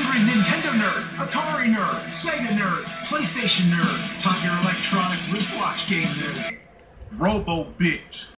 you're a Nintendo nerd, Atari nerd, Sega nerd, PlayStation nerd, top your electronic wristwatch game nerd. Robo bitch.